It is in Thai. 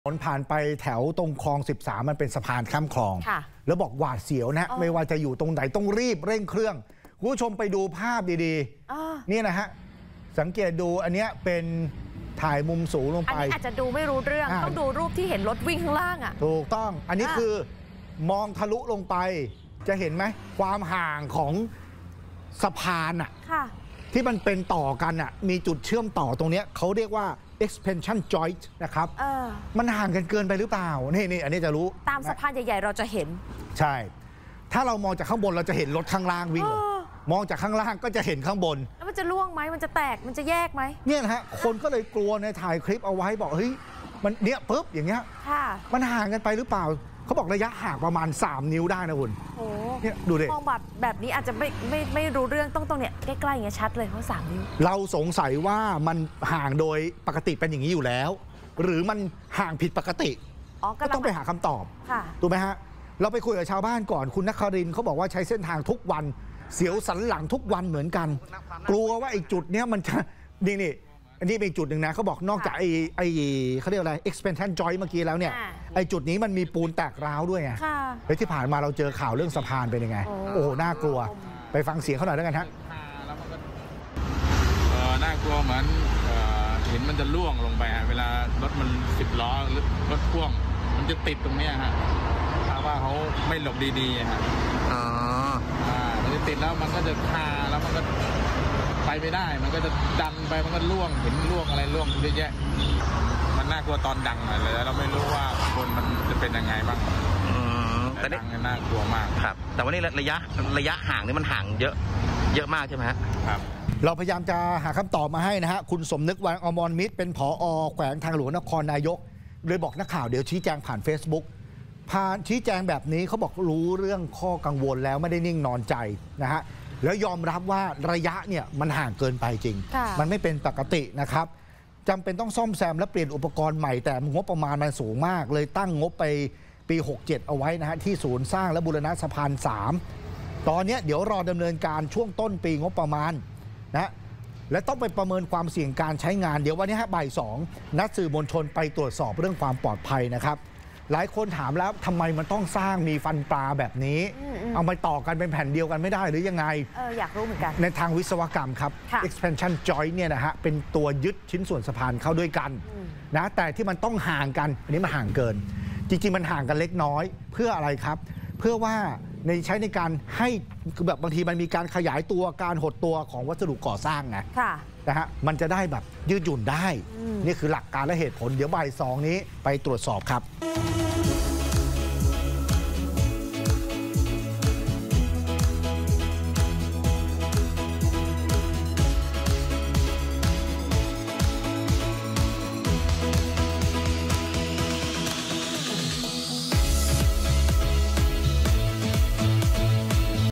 ผ่านไปแถวตรงคลอง13มันเป็นสะพานข้ามคลองแล้วบอกหวาดเสียวนะไม่ว่าจะอยู่ตรงไหนต้องรีบเร่งเครื่องคุณผู้ชมไปดูภาพดีๆนี่นะฮะสังเกตดูอันเนี้ยเป็นถ่ายมุมสูงลงไปอันนี้อาจจะดูไม่รู้เรื่องต้องดูรูปที่เห็นรถวิ่งข้างล่างอ่ะถูกต้องอันนี้คือมองทะลุลงไปจะเห็นไหมความห่างของสะพานอ่ะที่มันเป็นต่อกันอ่ะมีจุดเชื่อมต่อตรงนี้เขาเรียกว่า expansion joint นะครับมันห่างกันเกินไปหรือเปล่านี่อันนี้จะรู้ตามสะพานใหญ่ๆเราจะเห็นใช่ถ้าเรามองจากข้างบนเราจะเห็นรถข้างล่างวิ่งมองจากข้างล่างก็จะเห็นข้างบนแล้วมันจะล่วงไหมมันจะแตกมันจะแยกไหมเนี่ยนะฮะคนก็เลยกลัวในถ่ายคลิปเอาไว้บอกเฮ้ยมันเนี้ยปุ๊บอย่างเงี้ยมันห่างกันไปหรือเปล่าเขาบอกระยะห่างประมาณ3 นิ้วได้นะคุณเนี่ยดูดิมองแบบนี้อาจจะไม่รู้เรื่องตรงเนี้ยใกล้ๆอย่างเงี้ยชัดเลยเพราะ3 นิ้วเราสงสัยว่ามันห่างโดยปกติเป็นอย่างนี้อยู่แล้วหรือมันห่างผิดปกติก็ต้องไปหาคำตอบถูกไหมฮะเราไปคุยกับชาวบ้านก่อนคุณนครินทร์เขาบอกว่าใช้เส้นทางทุกวันเสียวสันหลังทุกวันเหมือนกันกลัวว่าไอ้จุดเนี้ยมันจะนี่อันนี้เป็นจุดหนึ่งนะเขาบอกนอกจากไอ้เขาเรียกอะไร expansion joint เมื่อกี้แล้วเนี่ยไอ้จุดนี้มันมีปูนแตกร้าวด้วยไงแล้วที่ผ่านมาเราเจอข่าวเรื่องสะพานเป็นยังไงโอ้โหน่ากลัวไปฟังเสียงเขาหน่อยแล้วกันฮะน่ากลัวเหมือนเห็นมันจะล่วงลงไปเวลารถมัน10 ล้อหรือรถพ่วงมันจะติดตรงนี้ฮะถ้าว่าเขาไม่หลบดีๆฮะมันจะติดแล้วมันก็จะคาแล้วมันก็ไปไม่ได้มันก็จะดันไปมันก็ล่วงเห็นล่วงอะไรล่วงเยอะแยะมันน่ากลัวตอนดังเลยเราไม่รู้ว่าคนมันจะเป็นยังไงบ้างแต่ดังน่ากลัวมากครับแต่ว่านี่ระยะห่างนี่มันห่างเยอะมากใช่ไหมครับเราพยายามจะหาคำตอบมาให้นะฮะคุณสมนึกวังอมรมิตรเป็นผอ.แขวงทางหลวงนครนายกเลยบอกนักข่าวเดี๋ยวชี้แจงผ่าน Facebook ผ่านชี้แจงแบบนี้เขาบอกรู้เรื่องข้อกังวลแล้วไม่ได้นิ่งนอนใจนะฮะแล้วยอมรับว่าระยะเนี่ยมันห่างเกินไปจริงมันไม่เป็นปกตินะครับจำเป็นต้องซ่อมแซมและเปลี่ยนอุปกรณ์ใหม่แต่งบประมาณมันสูงมากเลยตั้งงบไปปี67เอาไว้นะฮะที่ศูนย์สร้างและบูรณะสะพาน3ตอนนี้เดี๋ยวรอดำเนินการช่วงต้นปีงบประมาณนะและต้องไปประเมินความเสี่ยงการใช้งานเดี๋ยววันนี้บ่าย 2นัดสื่อมวลชนไปตรวจสอบเรื่องความปลอดภัยนะครับหลายคนถามแล้วทำไมมันต้องสร้างมีฟันปลาแบบนี้เอามาต่อกันเป็นแผ่นเดียวกันไม่ได้หรือยังไงอยากรู้เหมือนกันในทางวิศวกรรมครับ expansion joint เนี่ยนะฮะเป็นตัวยึดชิ้นส่วนสะพานเข้าด้วยกันนะแต่ที่มันต้องห่างกันอันนี้มันห่างเกินจริงๆมันห่างกันเล็กน้อยเพื่ออะไรครับเพื่อว่าใช้ในการให้แบบบางทีมันมีการขยายตัวการหดตัวของวัสดุก่อสร้างไงนะฮะมันจะได้แบบยืดหยุ่นได้นี่คือหลักการและเหตุผลเดี๋ยวบ่าย 2นี้ไปตรวจสอบครับ